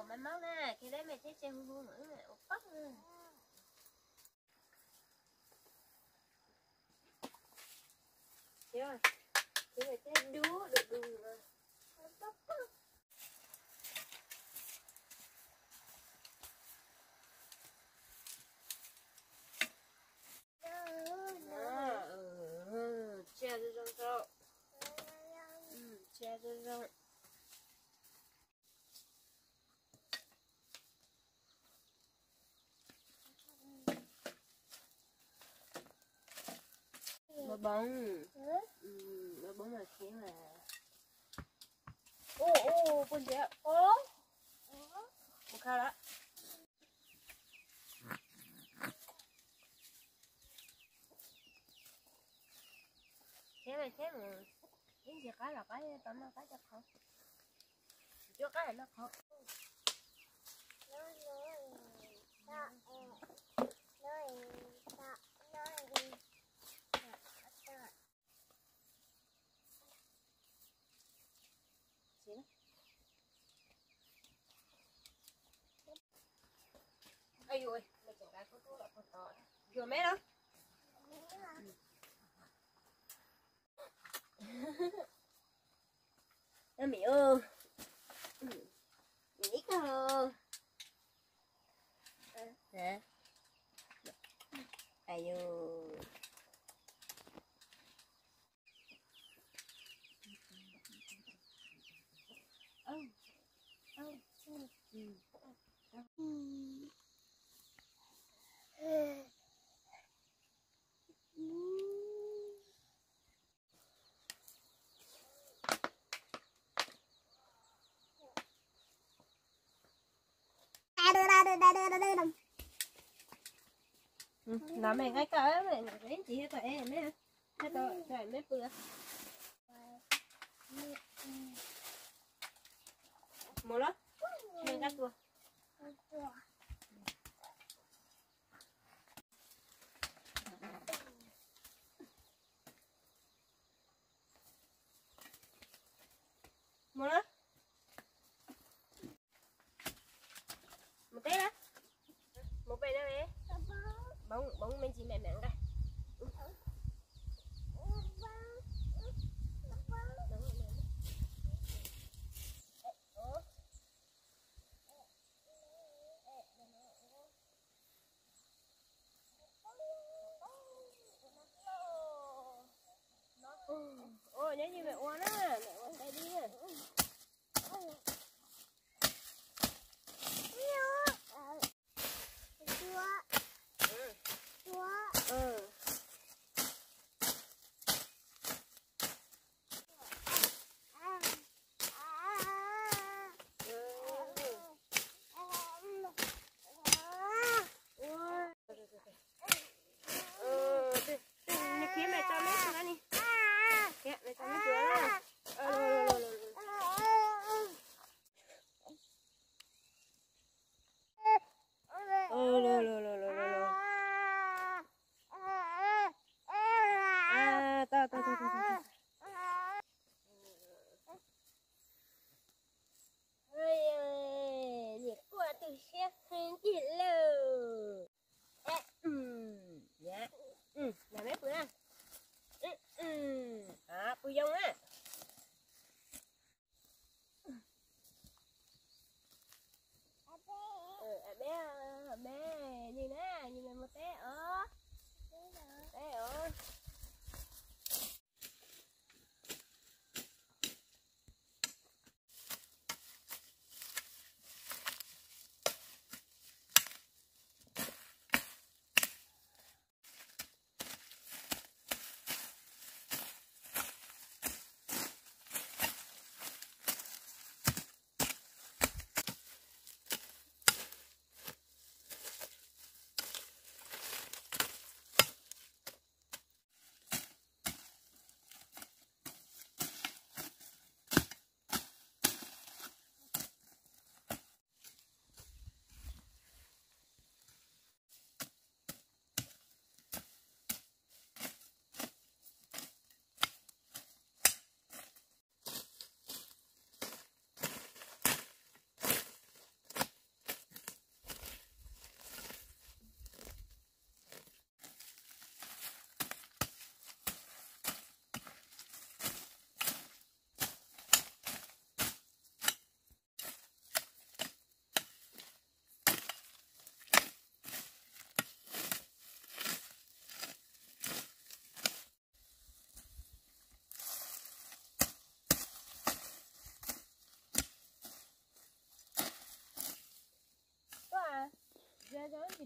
máy móc nè, khi đấy mẹ sẽ chơi hư hư nữa mẹ bắt nữa. Rồi, thì mẹ sẽ đú được đường rồi. Che cho rong rộng. Che cho rộng. Nó bóng. Nó bóng là khiến là con gì ạ? Một khao đó. Thế mà những gì cái là cái tấm là cái chắc không. Chưa cái là nó không. Ây ôi, mày chẳng cái con là con to. Vừa mẹ đâu? Nó mẹ ơi. Mẹ ít hơn. Hả? Ai ơi. Nó mày cái cỡ mày lấy chị hết em mấy hả? Hết rồi, trời mấy bữa. Một lắm. Mình cắt vừa. Một lắm. Một té đó. Một bên đó bé. Bóng bên chị mẹ mẹ đây. Ôi nếu như mẹ oan á, mẹ oan đây đi nè. Chua.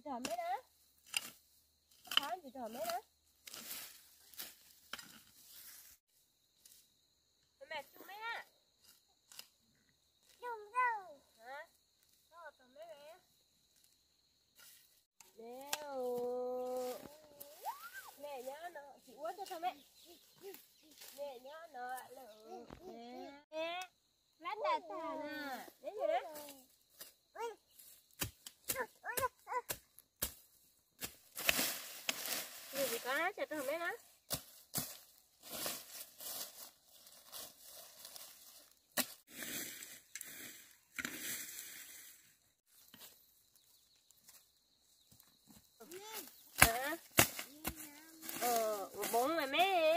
thò mấy đó. Khó chị thò mấy đó. Mẹ chung mấy á. Chung đâu. Hả? Đó thò mấy mẹ. Đeo. Mẹ nhớ nó, chị uống cho thò mẹ. Mẹ nhớ nó lự. Nè. Lát đà tà nè. Đến rồi đó. Chị có nó cho thò mấy đó. Hả? Bụng mà mẹ.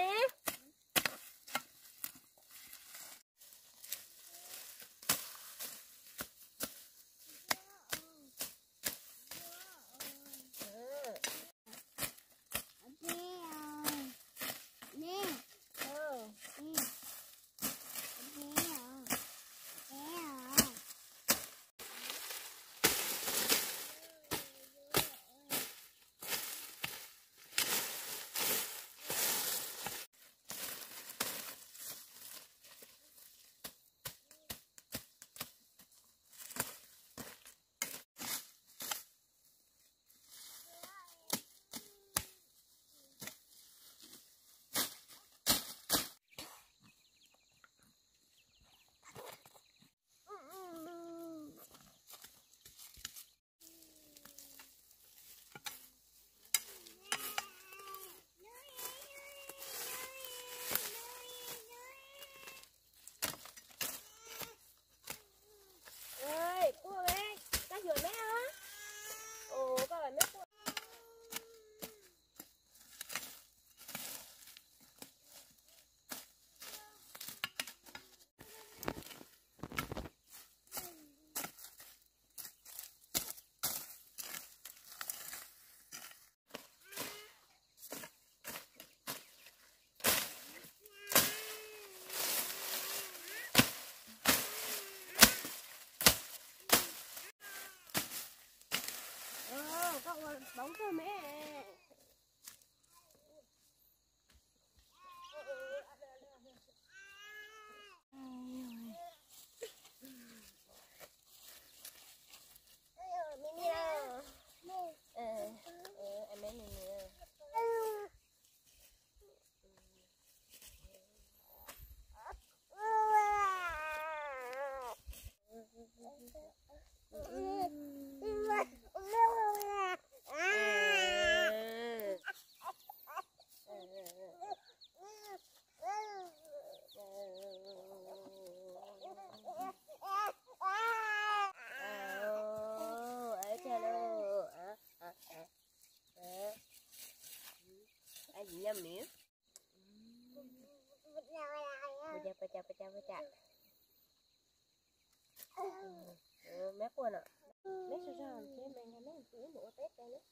Bóng cho mẹ. Nhâm miếng. Baca. Mẹ quên ạ. Mẹ sao sao chứ mẹ mấy tuổi nữa Tết đây nữa.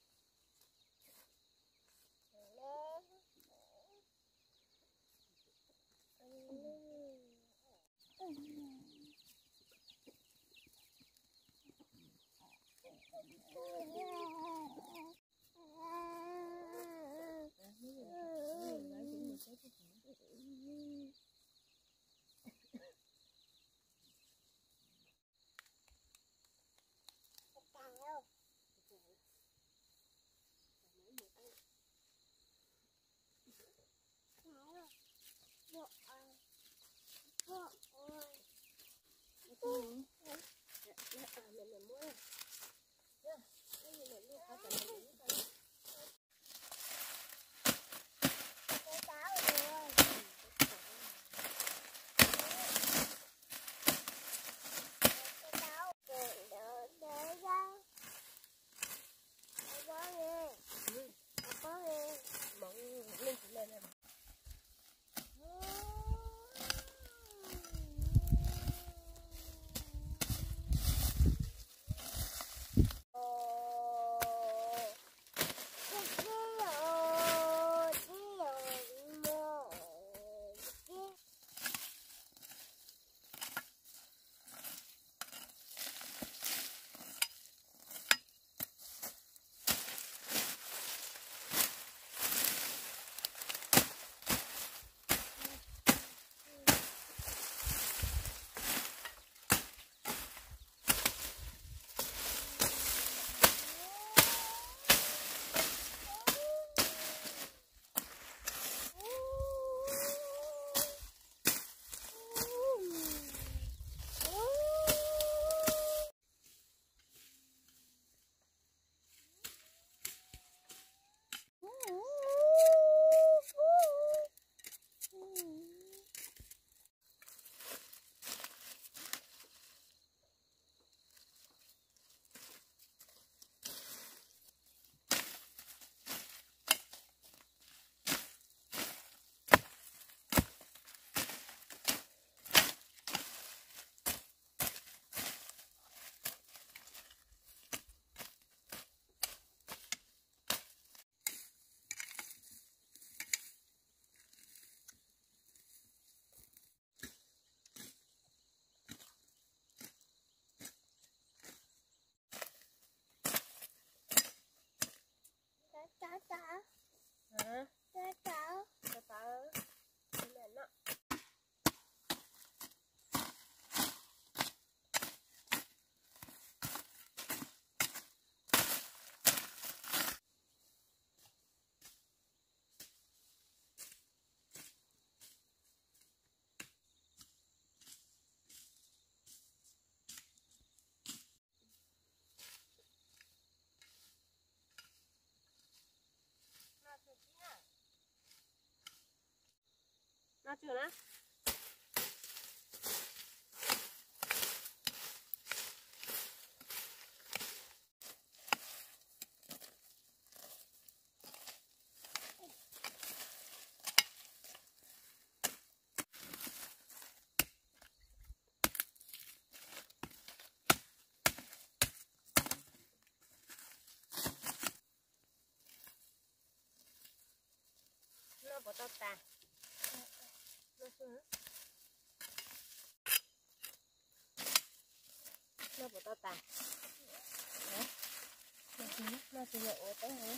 nó chưa đó. Nó bỏ tao ta. Nó xuống. Nó bỏ tao ta. Hả? Nó xuống lại ổ tới hả?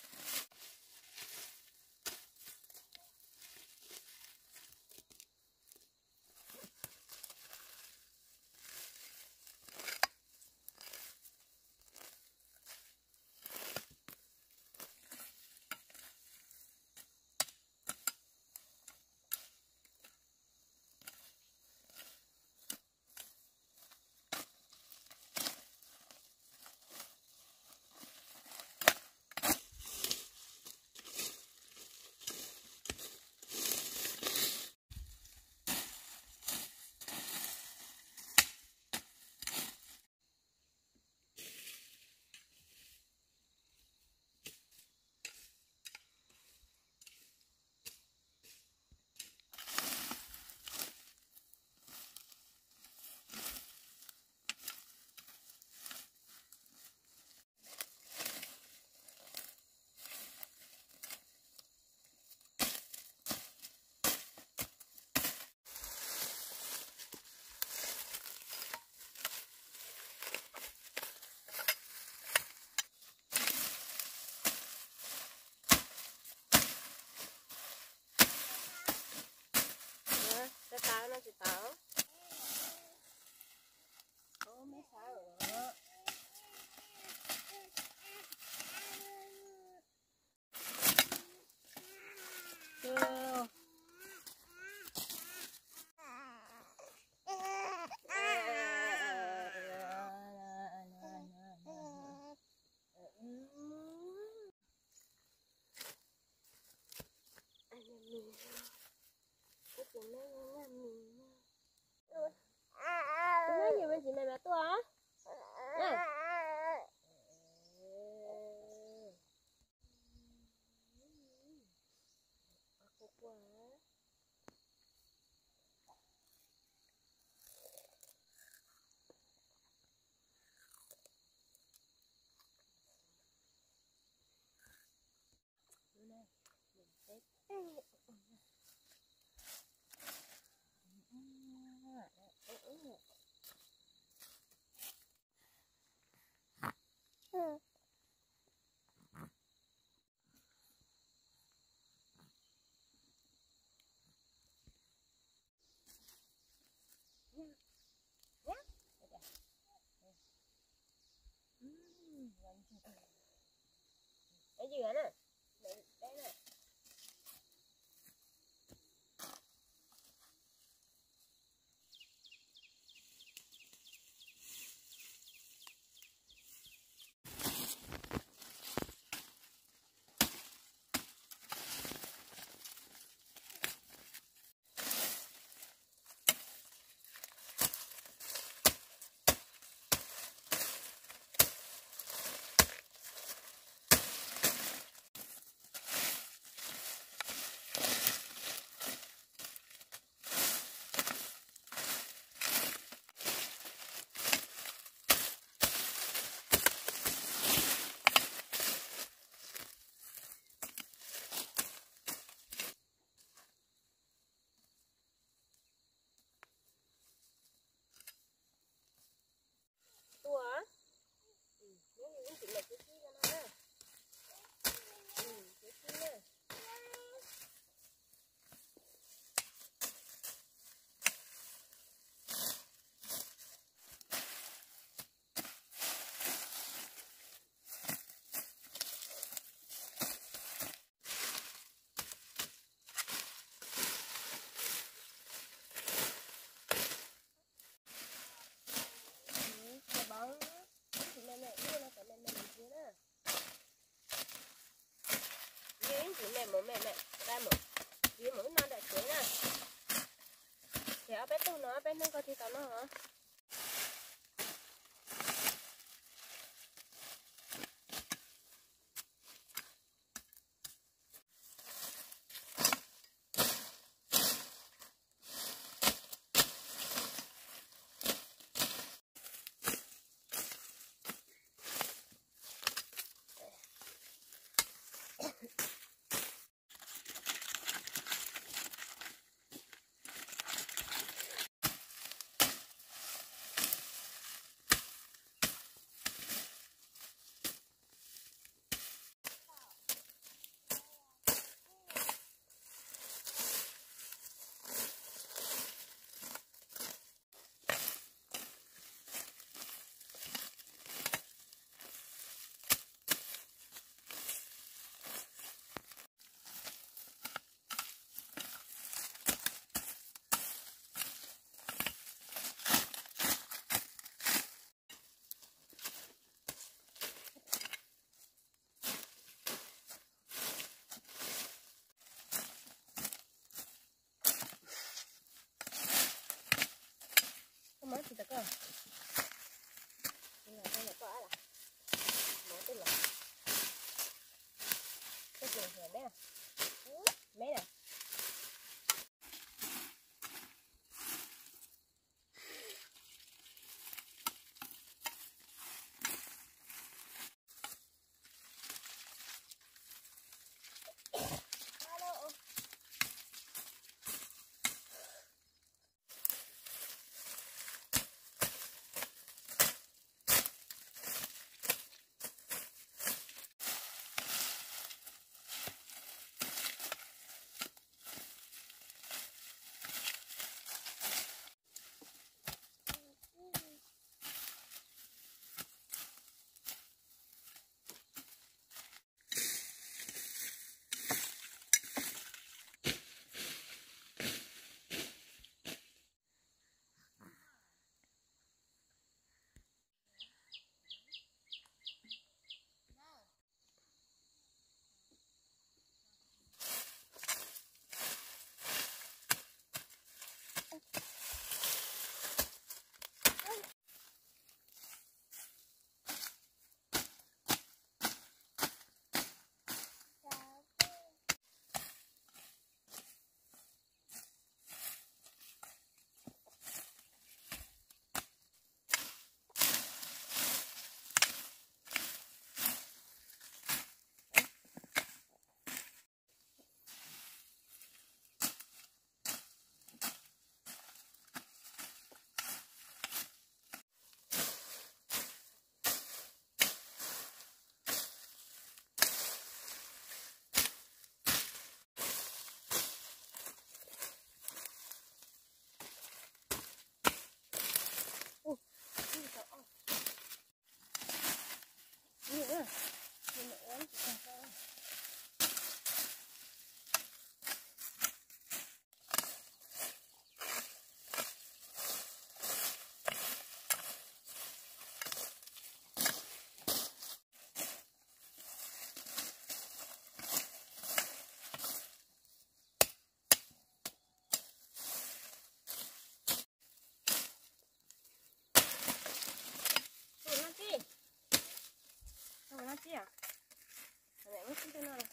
Tao nó sẽ tao. Ô mấy sao rồi đó. Chưa. Nói gì với chị mày tôi hả? Nè. Quá. Này, mình xếp. Cái gì vậy nè? Đây nè. hả? Bé nó coi thi tao nó hả? Mới thì ta cơ. Đây là có á là. Mới tức là. Cái gì hả bé à? Bé nè. Chị à? Mẹ mất cái nào?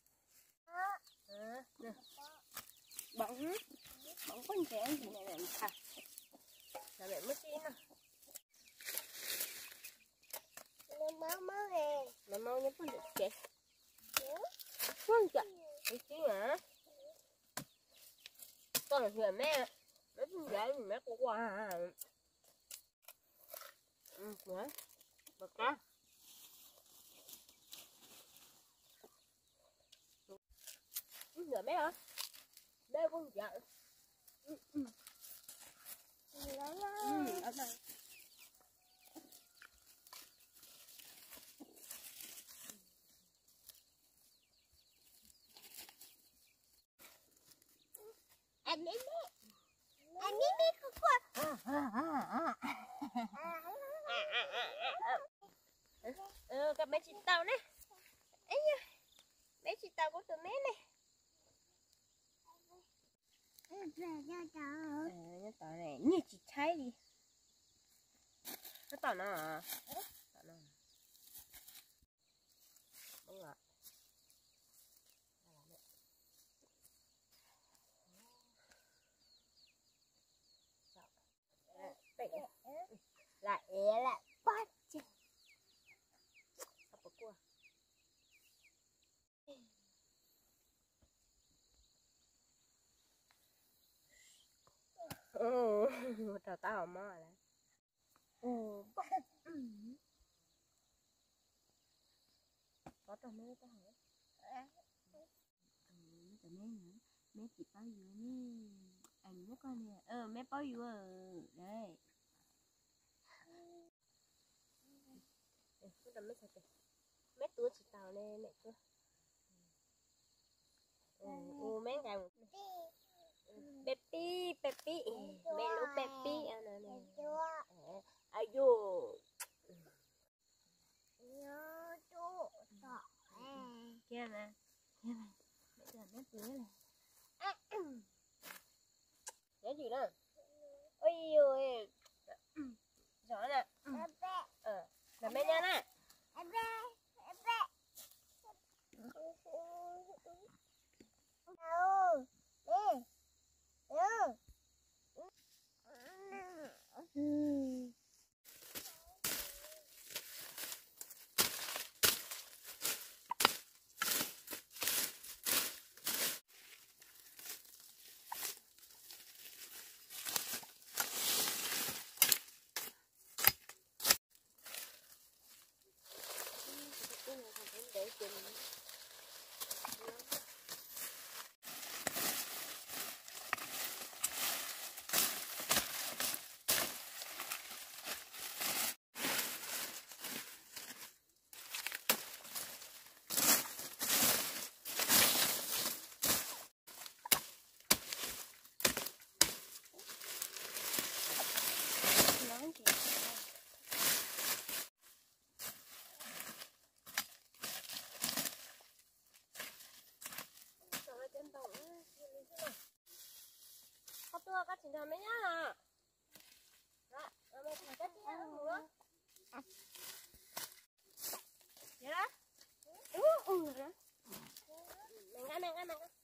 Nè. Bỏng con trẻ gì này làm thật. Là mẹ mất cái nào? Mẹ mau nhấp con được chị. Con chị. Cái gì hả? Con là người mẹ. Mấy con gái mẹ có quà. Nữa. Bật ra. Rửa bé hả? Bé con vợ. Ở đây. Anh đi không qua. Các bé chị tàu này. Ấy nha. Bé chị tàu của tụi mẹ này. Nó tỏ này như chị thấy đi. Nó tỏ nó à? Tỏ nó. Đúng rồi. Lại lại bắt chứ. Apa kuah? Tahu tahu mah lah. Có tao mấy tao hả? Mấy tao mấy nữa. Mấy chị bao nhiêu nè? Anh mấy con nè. Mấy bao nhiêu đây. Mấy tao mấy sao kìa? Mấy tuổi chị tao nè mẹ cơ. Mấy ngày Pepi, Pepi, melu Pepi, ano. Ayo. Kia nè, bây giờ mấy tuổi này. Nhớ gì đó? Ôi ôi, giỏi nè. Làm mấy nha nè. Tua các chị làm mấy nhá à? Đó, mày thằng cái kia nó nữa. Vậy đó. Đó. Mày ngã.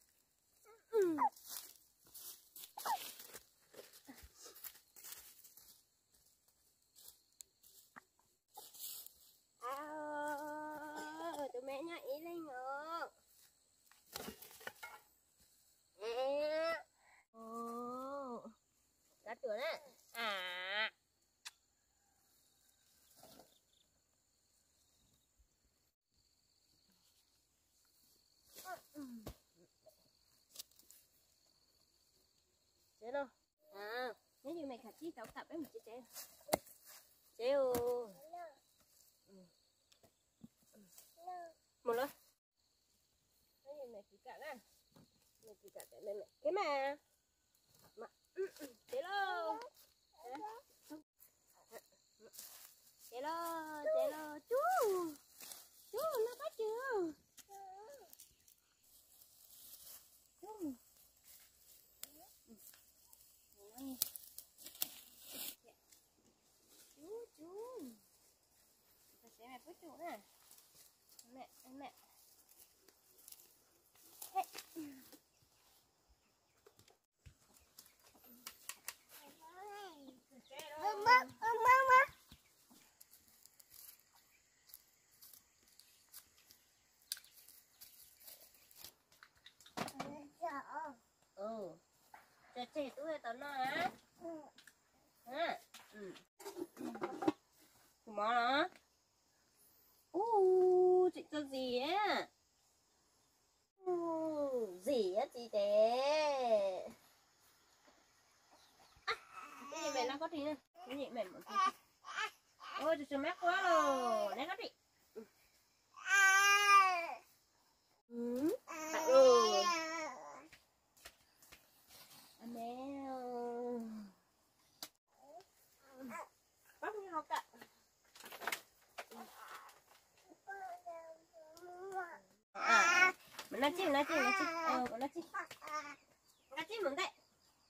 Tụi mẹ nhá ý lên ngược. Cá chuột á. Chế đâu? Nếu như mày khả chi tao tập ấy mình chế chế. Chế ô. Một lần. Nếu như mày chỉ cả á. Mày chỉ cả mẹ. Cái mà. Chế lô. Chế lô. Chú nó có chưa? Chú. Ta sẽ mẹ với chú nè. Mẹ. Hey. Mama. Chị tôi tao nói á. Mỏ nó. Chị cho gì á? Gì á chị thế? Cái gì mẹ nó có gì nè? Cái gì mẹ một cái. Ôi trời mát quá rồi. Nè nó đi. Tại rồi. Mèo. Bắt như học cả. Mình nói chi. Mình nói chi mừng đấy.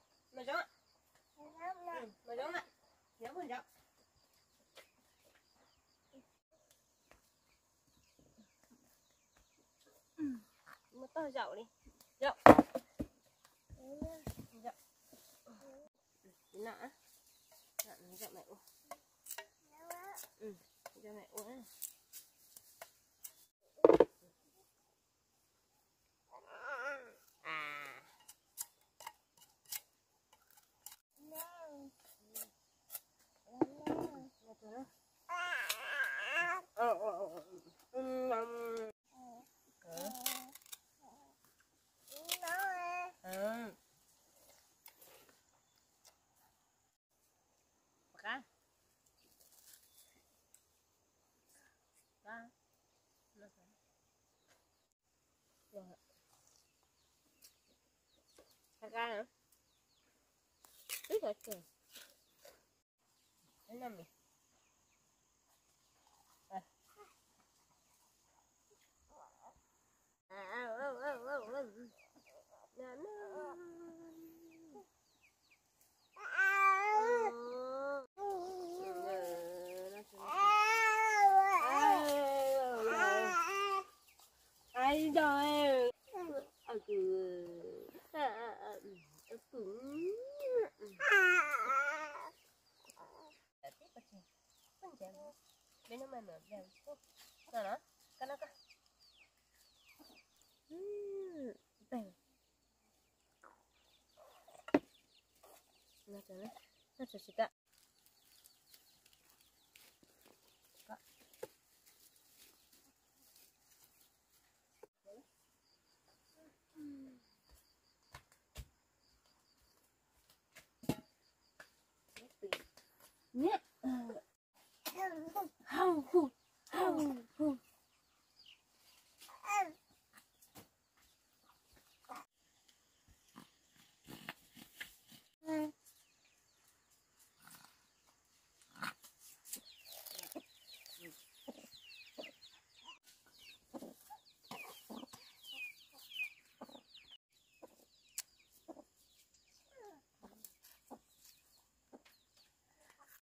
dậu đi. Dậu. Dậu. Nạ. Nạ dậu mẹ uống. Ừ, cho mẹ uống. Ra hả? Biết rồi kìa. Đến năm mình. Ai rồi? Bên nó mềm mềm mềm. Nào nó, cái nó cái. Bèn. Nó chơi nó chơi xịt ạ. Nhé.